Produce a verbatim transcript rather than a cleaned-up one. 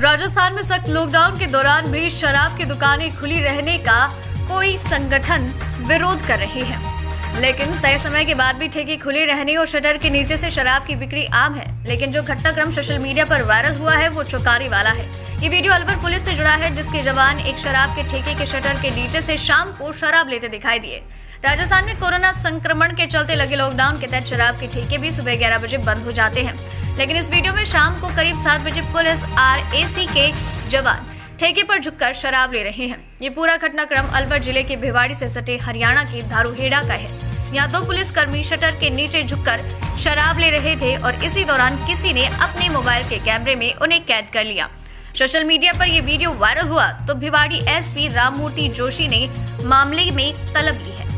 राजस्थान में सख्त लॉकडाउन के दौरान भी शराब की दुकानें खुली रहने का कोई संगठन विरोध कर रही है, लेकिन तय समय के बाद भी ठेके खुले रहने और शटर के नीचे से शराब की बिक्री आम है। लेकिन जो घटनाक्रम सोशल मीडिया पर वायरल हुआ है वो चौंकाने वाला है। ये वीडियो अलवर पुलिस से जुड़ा है, जिसके जवान एक शराब के ठेके के शटर के नीचे से शाम को शराब लेते दिखाई दिए। राजस्थान में कोरोना संक्रमण के चलते लगे लॉकडाउन के तहत शराब के ठेके भी सुबह ग्यारह बजे बंद हो जाते हैं, लेकिन इस वीडियो में शाम को करीब सात बजे पुलिस आरएसी के जवान ठेके पर झुककर शराब ले रहे हैं। ये पूरा घटनाक्रम अलवर जिले के भिवाड़ी से सटे हरियाणा के धारूहेड़ा का है। यहाँ दो पुलिसकर्मी शटर के नीचे झुककर शराब ले रहे थे और इसी दौरान किसी ने अपने मोबाइल के कैमरे में उन्हें कैद कर लिया। सोशल मीडिया पर यह वीडियो वायरल हुआ तो भिवाड़ी एसपी राममूर्ति जोशी ने मामले में तलब ली है।